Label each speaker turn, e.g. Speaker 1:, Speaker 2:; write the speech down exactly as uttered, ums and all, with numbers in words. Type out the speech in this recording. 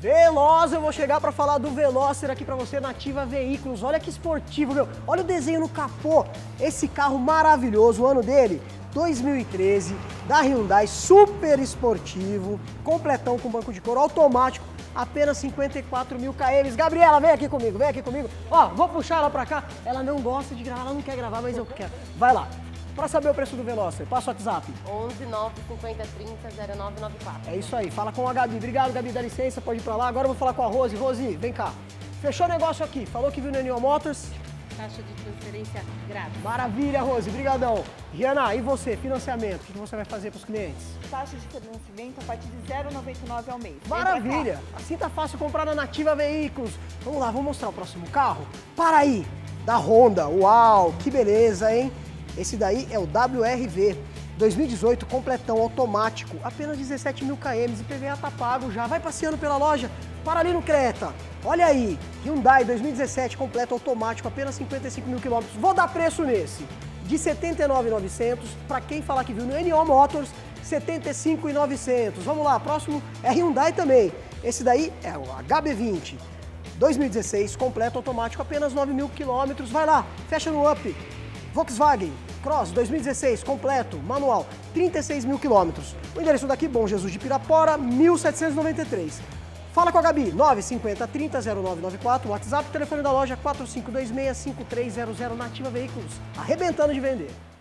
Speaker 1: Veloz, eu vou chegar para falar do Veloster aqui para você, Nativa Veículos. Olha que esportivo, meu. Olha o desenho no capô. Esse carro maravilhoso, o ano dele, dois mil e treze, da Hyundai, super esportivo, completão com banco de couro, automático, apenas cinquenta e quatro mil quilômetros. Gabriela, vem aqui comigo, vem aqui comigo. Ó, vou puxar ela para cá. Ela não gosta de gravar, ela não quer gravar, mas eu quero. Vai lá. Para saber o preço do Veloster, passa o WhatsApp.
Speaker 2: onze nove cinquenta trinta zero nove nove quatro.
Speaker 1: É isso aí, fala com a Gabi. Obrigado, Gabi, dá licença, pode ir pra lá. Agora eu vou falar com a Rose. Rose, vem cá. Fechou o negócio aqui, falou que viu no N O Motors.
Speaker 2: Taxa de transferência grátis.
Speaker 1: Maravilha, Rose, brigadão. Rihanna, e você, financiamento, o que você vai fazer para os clientes?
Speaker 3: Taxa de financiamento a partir de zero vírgula noventa e nove ao mês.
Speaker 1: Maravilha, assim tá fácil comprar na Nativa Veículos. Vamos lá, vamos mostrar o próximo carro? Para aí, da Honda, uau, que beleza, hein? Esse daí é o W R V, dois mil e dezoito, completão, automático, apenas dezessete mil quilômetros, I P V A tá pago já, vai passeando pela loja, para ali no Creta. Olha aí, Hyundai dois mil e dezessete, completo, automático, apenas cinquenta e cinco mil quilômetros. Vou dar preço nesse, de setenta e nove mil e novecentos, para quem falar que viu no N O Motors, setenta e cinco mil e novecentos. Vamos lá, próximo é Hyundai também. Esse daí é o H B vinte, dois mil e dezesseis, completo, automático, apenas nove mil quilômetros. Vai lá, fecha no up. Volkswagen Cross dois mil e dezesseis, completo, manual, trinta e seis mil quilômetros. O endereço daqui, Bom Jesus de Pirapora, mil setecentos e noventa e três. Fala com a Gabi, nove cinco zero trinta zero nove nove quatro, WhatsApp, telefone da loja quatro cinco dois seis cinco três zero zero, Nativa Veículos, arrebentando de vender.